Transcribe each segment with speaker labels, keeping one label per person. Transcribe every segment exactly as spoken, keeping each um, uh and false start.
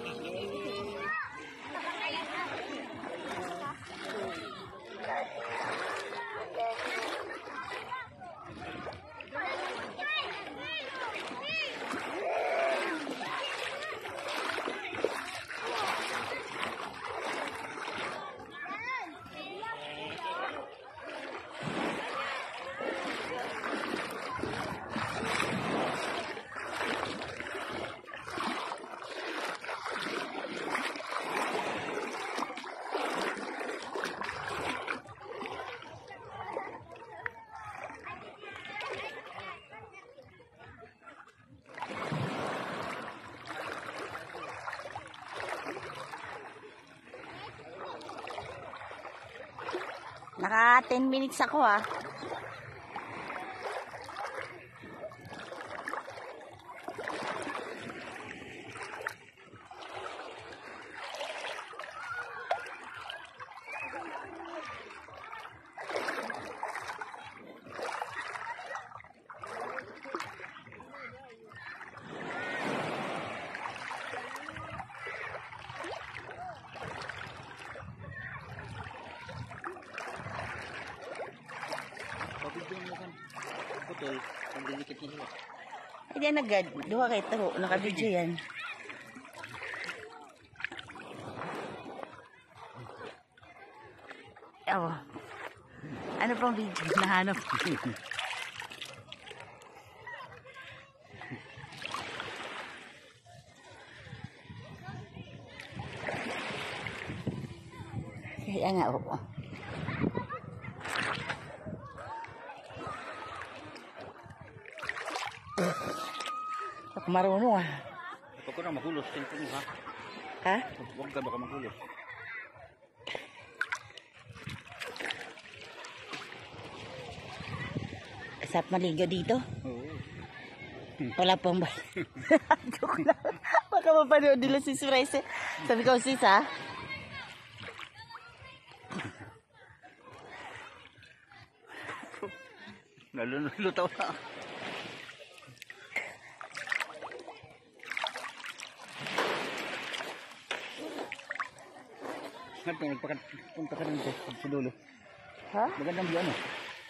Speaker 1: Naka ten minutes ako ah. Hindi na agad. Duha kay taro. Nakabidyo yan. Ewa. Ano pang video? Nahanap. Kaya nga ako. Ako marunong ah.
Speaker 2: Huwag ko na magulos. Cellphone mo ha.
Speaker 1: Ha?
Speaker 2: Huwag ka baka magulos.
Speaker 1: Kasap maligo dito?
Speaker 2: Oo.
Speaker 1: Wala pang ba? Joke lang. Baka mapanood nila si Surprise. Sabi ko sis ha.
Speaker 2: Nalulutaw na. Ngayon, nagpunta ka rin sa dulo.
Speaker 1: Ha?
Speaker 2: Magandang view ano?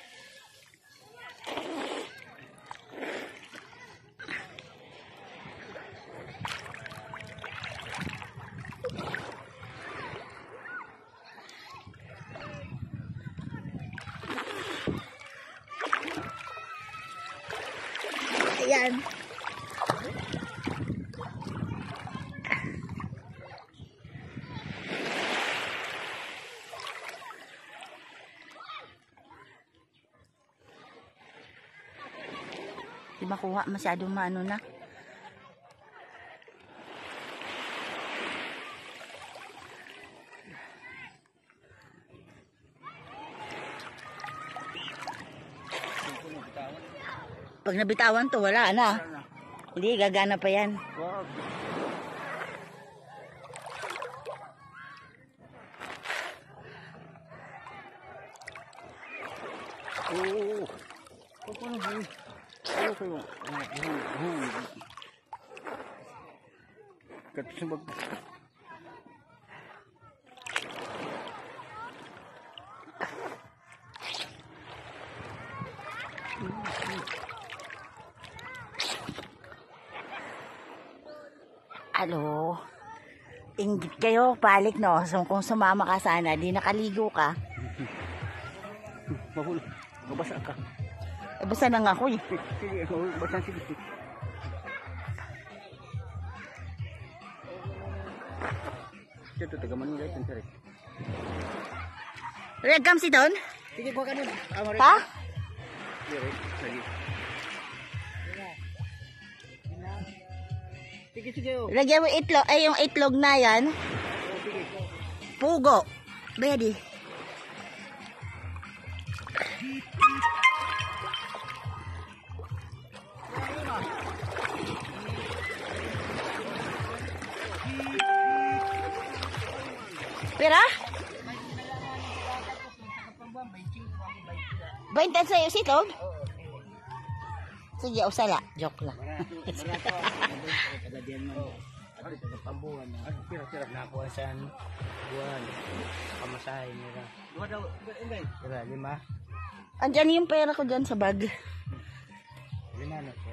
Speaker 1: Ayan. Di makuha masyadong maano na. Pag nabitawan to, wala na. Hindi, gagana pa yan.
Speaker 2: Wow. Oh. Oh, paano ba? Ano kayo? Katsubag.
Speaker 1: Alo, inggit kayo, balik no. So, kung sumama ka sana, di nakaligo ka.
Speaker 2: Mahul, mabasa ka.
Speaker 1: E, basta na nga ako eh.
Speaker 2: Sige, mahul, basa sige. Ito, tagaman nila ito, sir.
Speaker 1: Regam si Don?
Speaker 2: Sige, kuha ka nun.
Speaker 1: Ha?
Speaker 2: Sige, sige. Sige, sige.
Speaker 1: Lagyan mo itlog, ay yung itlog na yan. Pugo. Ready. Pera? Baintan sa'yo si Tog? Sige, usala. Joke lang.
Speaker 2: Ano ito? Pambuhan. Ano? Tira, tira. Nakuha sa buwan. Kamasahin nila. Dua daw. Hindi. Tira, lima.
Speaker 1: Andyan yung pera ko dyan sa bag.
Speaker 2: Lima na po.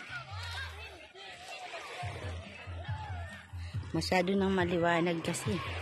Speaker 1: Masyado nang maliwanag kasi.